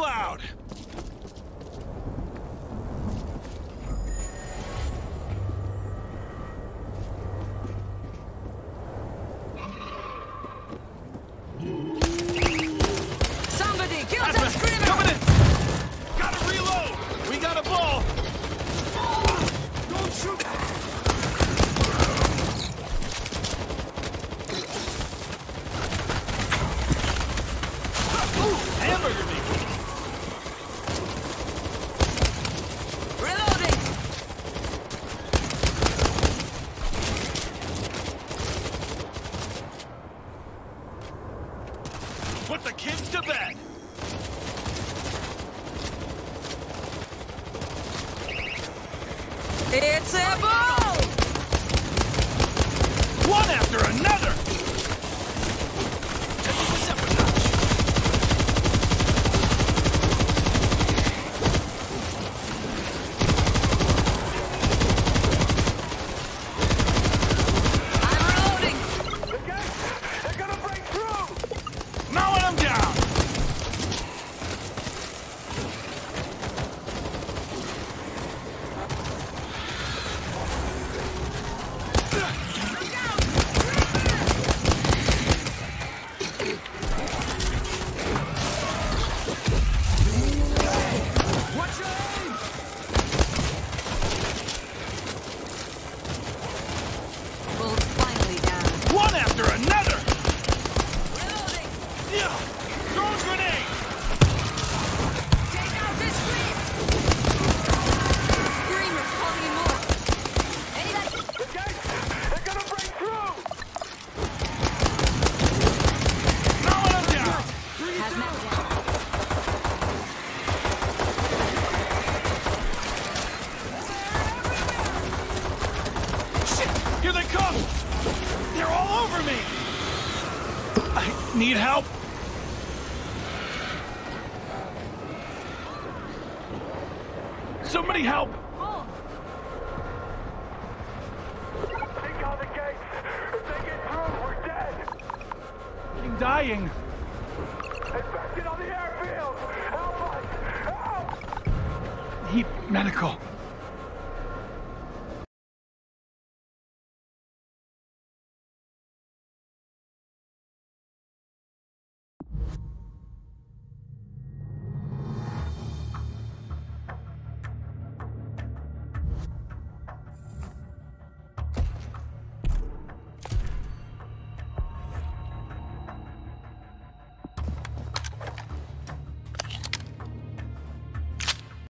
loud! Somebody kill that screamer! Coming in! Gotta reload! We got a ball! Don't shoot! Ooh, hamburger meat! Reloading! Put the kids to bed! It's a ball! One after another! Taking this up a notch. I'm reloading! They're gonna break through! Mowing them down! What's your aim? Bull's finally down. One after another! Reloading! Yeah! Throw a grenade! Take out this scream! Screamer's calling more. Anybody? The gates! They're gonna break through! Mowing them down! Hazmat down. Shit! Here they come! They're all over me! I need help! Somebody help! Take out the gates! If they get through, we're dead! I'm dying! Infected on the airfield! Help us! Help! Need medical.